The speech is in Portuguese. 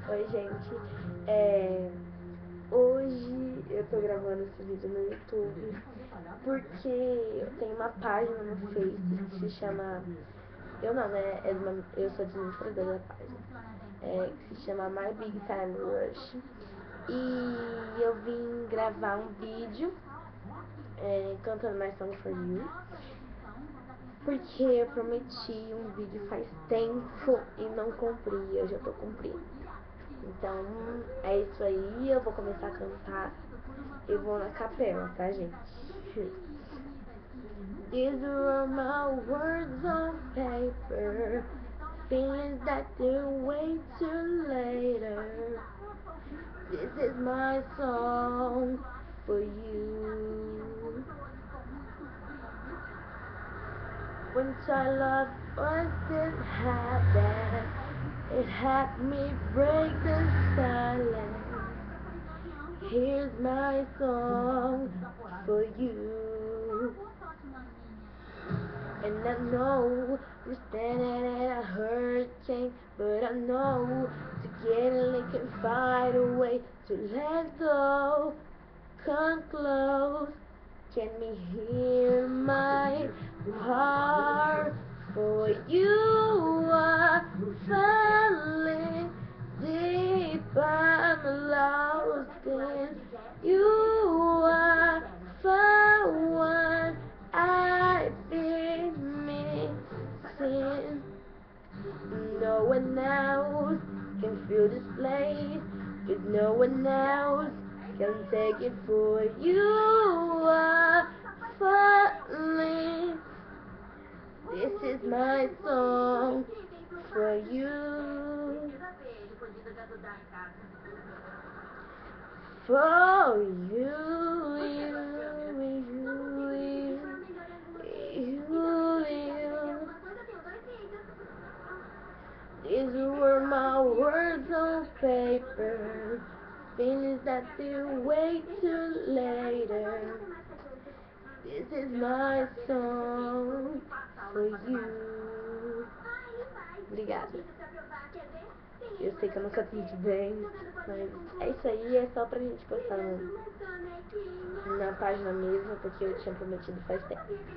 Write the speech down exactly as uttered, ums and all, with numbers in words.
Oi, gente. É, hoje eu tô gravando esse vídeo no YouTube porque eu tenho uma página no Face que se chama. Eu não, né? É de uma, eu sou administradora da página. É, que se chama My Big Time Rush. E eu vim gravar um vídeo é, cantando My Song for You. Porque eu prometi um vídeo faz tempo e não cumpri, eu já tô cumprindo. Então, é isso aí, eu vou começar a cantar e vou na capela, tá, gente? These were my words on paper, feelings that they're way too later. This is my song for you. When child love wasn't happen, it had me break the silence. Here's my song for you. And I know you're standing at a hurricane, but I know together we can find a way to let go. Come close, can we hear my heart for you are falling deep, I'm lost in you are the one I've been missing. No one else can feel this place, 'cause no one else can take it for you are falling. This is my song for you. For you, you, you, you, you. These were my words on paper, feelings that they'll wait till later. This is my song for you. Obrigada. Eu sei que eu não canto muito bem, mas é isso aí, é só pra gente postar no, na página mesmo, porque eu tinha prometido faz tempo.